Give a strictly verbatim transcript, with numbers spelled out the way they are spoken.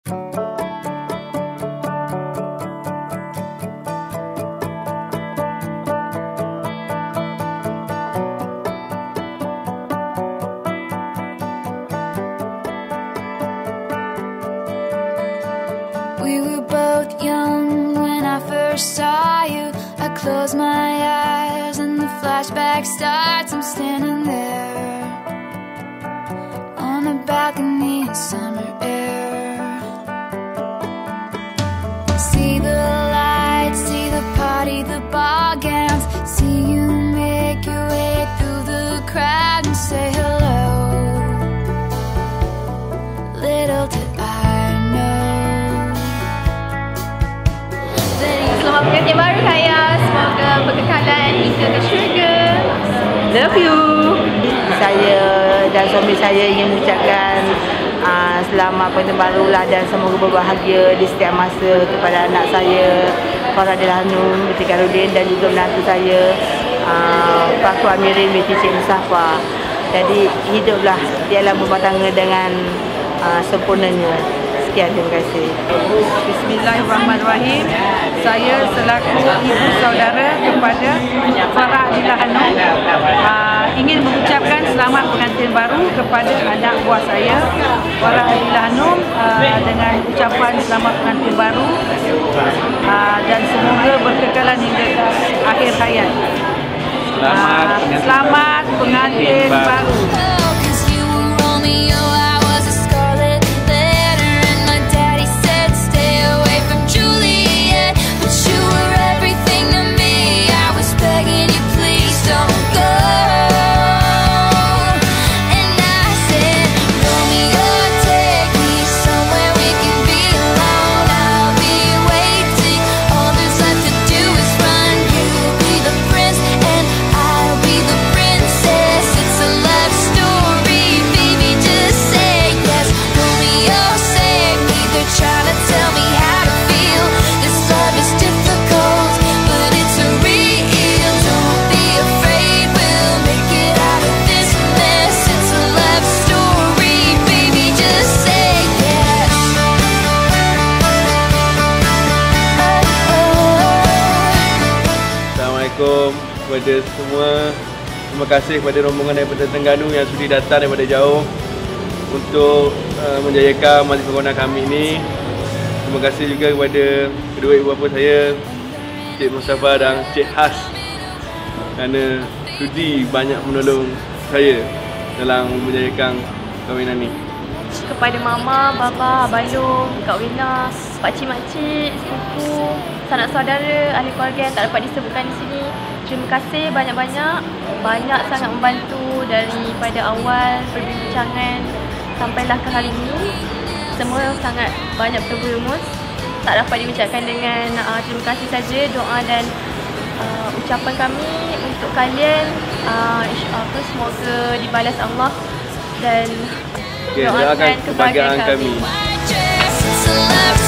We were both young when I first saw you. I close my eyes and the flashback starts. I'm standing there on a balcony in summer air. See the lights, see the party, the ball gowns. See you make your way through the crowd and say hello. Little did I know. Selamat pengantin baru saya. Semoga berkekalan hingga ke syurga. Love you. Saya dan suami saya ingin mengucapkan uh, selamat pengantin baru lah dan semoga berbahagia di setiap masa kepada anak saya Faradil Hanum binti Karudin dan juga menantu saya uh, Pak Ku Amirin binti Cik Mustafa. Jadi hiduplah di alam rumah tangga dengan uh, sempurnanya. Sekian, terima kasih. Bismillahirrahmanirrahim. Saya selaku ibu saudara kepada Faradil Hanum uh, ingin mengucapkan selamat pengantin baru kepada anak buah saya Faradil Hanum uh, dengan ucapan selamat pengantin baru uh, dan semoga berkekalan hingga akhir hayat. Selamat, uh, selamat pengantin baru. Assalamualaikum kepada semua. Terima kasih kepada rombongan daripada Terengganu yang sudi datang daripada jauh untuk uh, menjayakan majlis perkawinan kami ini. Terima kasih juga kepada kedua ibu bapa saya, Cik Mustafa dan Cik Has, kerana sudi banyak menolong saya dalam menjayakan perkahwinan ini. Kepada mama, bapa, abang, Kak Wina, pakcik, makcik, sepupu, sanak saudara, ahli keluarga yang tak dapat disebutkan di sini. Terima kasih banyak-banyak. Banyak sangat membantu daripada awal perbincangan sampailah ke hari ini. Semua sangat banyak berrumus. Tak dapat diucapkan dengan uh, terima kasih saja. Doa dan uh, ucapan kami untuk kalian uh, apa, semoga dibalas Allah dan okay, doakan kebahagiaan kami. kami.